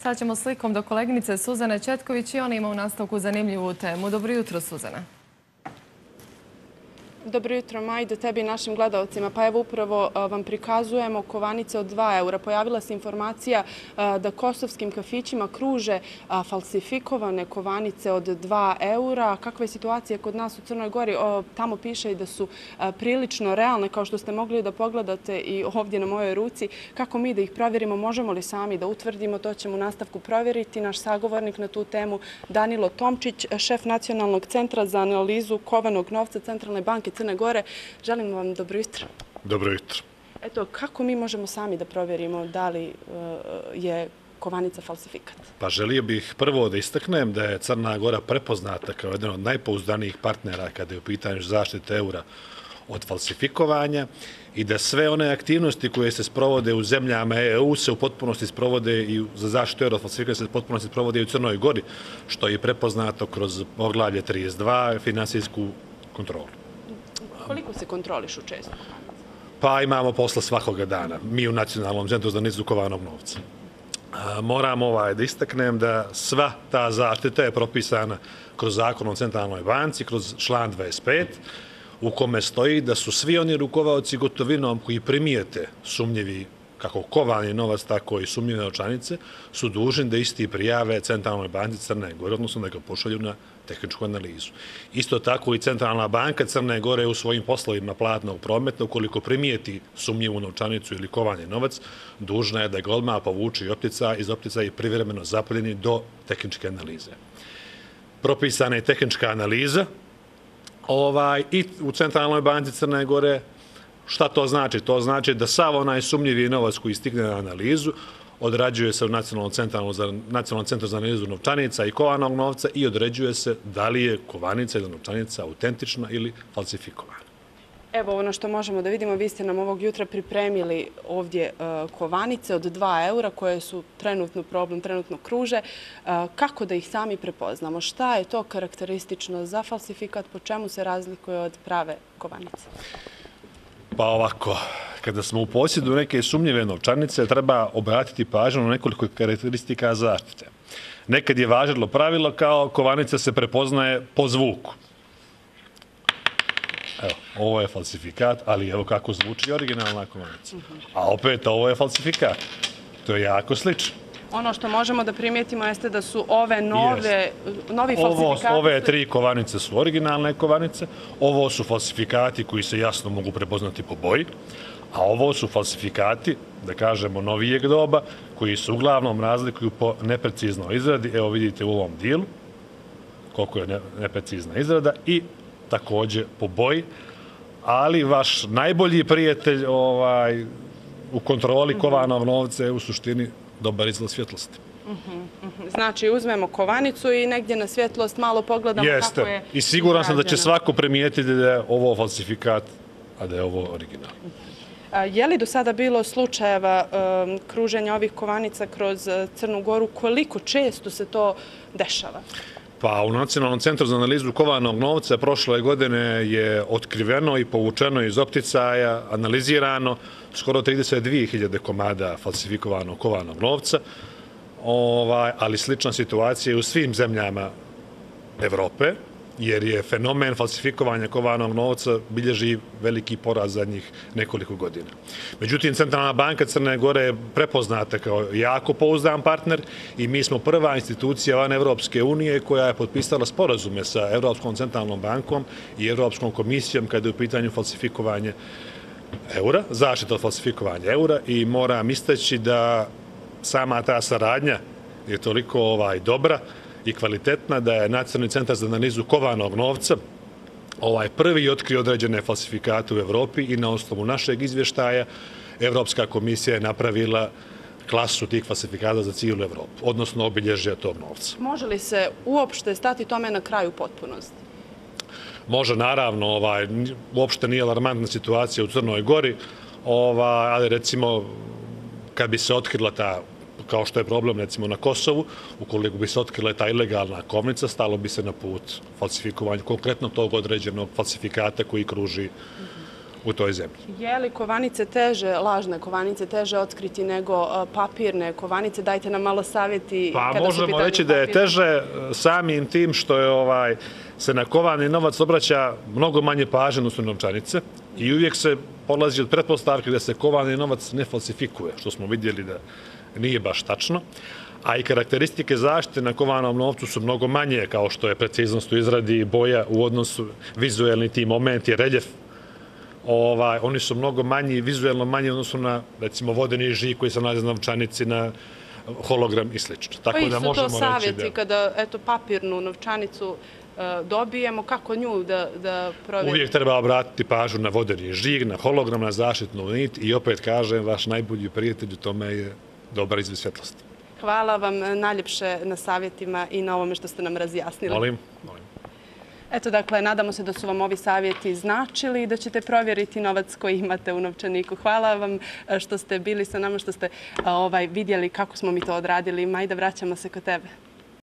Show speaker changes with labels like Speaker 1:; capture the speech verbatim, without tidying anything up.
Speaker 1: Sad ćemo slikom do koleginice Suzane Četković i ona ima u nastavku zanimljivu temu. Dobro jutro, Suzana.
Speaker 2: Dobro jutro, Majdo, tebi i našim gledalcima. Pa evo upravo vam prikazujemo kovanice od dva eura. Pojavila se informacija da kosovskim kafićima kruže falsifikovane kovanice od dva eura. Kakva je situacija kod nas u Crnoj Gori? Tamo piše i da su prilično realne, kao što ste mogli da pogledate i ovdje na mojoj ruci. Kako mi da ih provjerimo? Možemo li sami da utvrdimo? To ćemo u nastavku provjeriti. Naš sagovornik na tu temu, Danilo Tomčić, šef Nacionalnog centra za analizu kovanog novca Centralne banke Crne Gore. Želim vam dobro jutro.
Speaker 3: Dobro jutro.
Speaker 2: Eto, kako mi možemo sami da provjerimo da li je kovanica falsifikat?
Speaker 3: Pa želio bih prvo da istaknem da je Crna Gora prepoznata kao jedan od najpouzdanijih partnera kada je u pitanju zaštite eura od falsifikovanja i da sve one aktivnosti koje se sprovode u zemljama E U se u potpunosti sprovode i za zaštitu eura od falsifikovanja se u potpunosti sprovode i u Crnoj Gori, što je prepoznato kroz poglavlje trideset dva, finansijsku kontrolu.
Speaker 2: Koliko se kontrolišu često?
Speaker 3: Pa imamo posla svakoga dana. Mi u Nacionalnom centru za analizu kovanog novca. Moram ovaj da istaknem da sva ta zaštita je propisana kroz zakon o Centralnoj banci, kroz član dvadeset pet, u kome stoji da su svi oni rukovaoci gotovinom koji primijete sumnjivi kako kovani novac, tako i sumnjive novčanice, su dužni da isti prijave Centralnoj banci Crne Gore, odnosno da ga pošalju na tehničku analizu. Isto tako i Centralna banka Crne Gore u svojim poslovima platnog prometa, ukoliko primijeti sumnjivu novčanicu ili kovani novac, dužna je da ga odmah povuče iz optica i privremeno zapaljeni do tehničke analize. Propisana je tehnička analiza i u Centralnoj banci Crne Gore. Šta to znači? To znači da sav onaj sumnjivi novac koji stigne na analizu odrađuje se u Nacionalnom centru za analizu novčanica i kovanog novca i određuje se da li je kovanica ili novčanica autentična ili falsifikovana.
Speaker 2: Evo ono što možemo da vidimo, vi ste nam ovog jutra pripremili ovdje kovanice od dva eura koje su trenutno problem, trenutno kruže. Kako da ih sami prepoznamo? Šta je to karakteristično za falsifikat? Po čemu se razlikuje od prave kovanice?
Speaker 3: Pa ovako, kada smo u posjedu neke sumnjive novčanice, treba obratiti pažnju na nekoliko karakteristika zaštite. Nekad je važilo pravilo kao kovanica se prepoznaje po zvuku. Evo, ovo je falsifikat, ali evo kako zvuči originalna kovanica. A opet, ovo je falsifikat. To je jako slično.
Speaker 2: Ono što možemo da primijetimo jeste da su ove nove, novi falsifikati...
Speaker 3: Ove tri kovanice su originalne kovanice, ovo su falsifikati koji se jasno mogu prepoznati po boji, a ovo su falsifikati, da kažemo, novijeg doba, koji se uglavnom razlikuju po nepreciznoj izradi. Evo vidite u ovom dijelu koliko je neprecizna izrada i također po boji, ali vaš najbolji prijatelj u kontroli kovanog novca je u suštini dobar izgled svjetlosti.
Speaker 2: Znači, uzmemo kovanicu i negdje na svjetlost malo pogledamo kako je...
Speaker 3: Jeste. I siguran sam da će svako primijetiti da je ovo falsifikat, a da je ovo original.
Speaker 2: Je li do sada bilo slučajeva kruženja ovih kovanica kroz Crnu Goru? Koliko često se to dešava?
Speaker 3: Pa u Nacionalnom centru za analizu kovanog novca prošle godine je otkriveno i povučeno iz opticaja, analizirano skoro trideset dvije hiljade komada falsifikovanog kovanog novca, ali slična situacija je u svim zemljama Evrope, jer je fenomen falsifikovanja kovanog novca bilježi veliki porast zadnjih nekoliko godina. Međutim, Centralna banka Crne Gore je prepoznata kao jako pouzdan partner i mi smo prva institucija van Evropske unije koja je potpisala sporazume sa Evropskom centralnom bankom i Evropskom komisijom kada je u pitanju falsifikovanje eura, zaštita od falsifikovanja eura, i moram istaći da sama ta saradnja je toliko dobra i kvalitetna da je Nacionalni centar za analizu kovanog novca ovaj prvi otkrio određene falsifikate u Evropi i na osnovu našeg izvještaja Evropska komisija je napravila klasu tih falsifikata za cijelu Evropu, odnosno obilježja tog novca.
Speaker 2: Može li se uopšte stati tome na kraju potpunosti?
Speaker 3: Može, naravno, uopšte nije alarmantna situacija u Crnoj Gori, ali recimo kad bi se otkrila ta, kao što je problem recimo na Kosovu, ukoliko bi se otkrila ta ilegalna kovnica, stalo bi se na put falsifikovanja konkretno tog određenog falsifikata koji kruži u toj zemlji.
Speaker 2: Je li kovanice teže, lažne kovanice teže otkriti nego papirne kovanice? Dajte nam malo savjeti.
Speaker 3: Pa možemo reći da je teže samim tim što je ovaj, se na kovani novac obraća mnogo manje pažnje u novčanice i uvijek se polazi od pretpostavke da se kovani novac ne falsifikuje, što smo vidjeli da nije baš tačno. A i karakteristike zaštite na kovanom novcu su mnogo manje, kao što je preciznost u izradi, boja u odnosu, vizuelni ti momenti, reljef. Ovaj, oni su mnogo manji, vizuelno manji u odnosu na, recimo, vodeni žig koji se nalazi na novčanici, na hologram i sl.
Speaker 2: Koji su to savjeti kada eto, papirnu novčanicu dobijemo, kako nju da, da provjerimo?
Speaker 3: Uvijek treba obratiti pažnju na vodeni žig, na hologram, na zaštitnu nit i opet kažem, vaš najbolji prijatelj u tome je dobar izvid svjetlosti.
Speaker 2: Hvala vam najljepše na savjetima i na ovome što ste nam razjasnili.
Speaker 3: Molim, molim.
Speaker 2: Eto, dakle, nadamo se da su vam ovi savjeti značili i da ćete provjeriti novac koji imate u novčaniku. Hvala vam što ste bili sa nama, što ste ovaj, vidjeli kako smo mi to odradili. Majda, vraćamo se kod tebe.